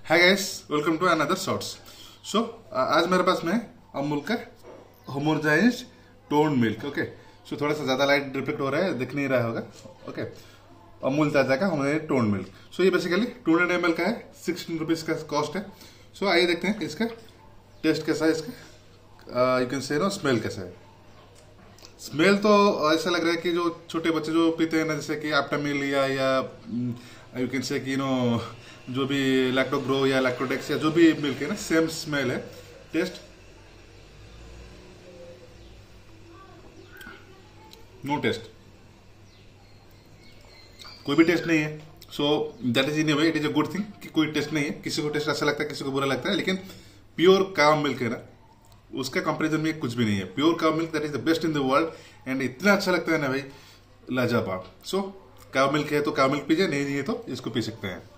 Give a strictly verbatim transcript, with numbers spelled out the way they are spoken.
Hi guys, welcome to another shorts. So आज मेरे पास में अमूल का homogenised tone milk. Okay, so थोड़ा सा ज्यादा लाइट रिफ्लेक्ट हो रहा है, दिख नहीं रहा होगा। ओके, अमूल ताजा का होमोजाइज्ड टोन मिल्क। सो ये basically two hundred M L का है, सिक्सटीन रुपीज का कॉस्ट है। सो so, आइए देखते हैं इसका टेस्ट कैसा है, इसका you can say no smell कैसा है। स्मेल तो ऐसा लग रहा है कि जो छोटे बच्चे जो पीते हैं ना, जैसे कि एप्टामिल या या यू कैन से कि नो जो भी लैक्टोग्रो या लैक्टोडेक्स या जो भी मिल्क है ना, सेम स्मेल है। टेस्ट नो टेस्ट, कोई भी टेस्ट नहीं है। So that is in a way it is a good thing कि कोई टेस्ट नहीं है। किसी को टेस्ट अच्छा लगता है, किसी को बुरा लगता है, लेकिन प्योर काव मिल्क है ना, उसका कंपैरिजन में कुछ भी नहीं है। Pure cow milk that is the best in the world and इतना अच्छा लगता है ना भाई, लाजवाब। सो काव मिल्क है तो काव मिल्क पीजिए, नहीं है तो इसको पी सकते हैं।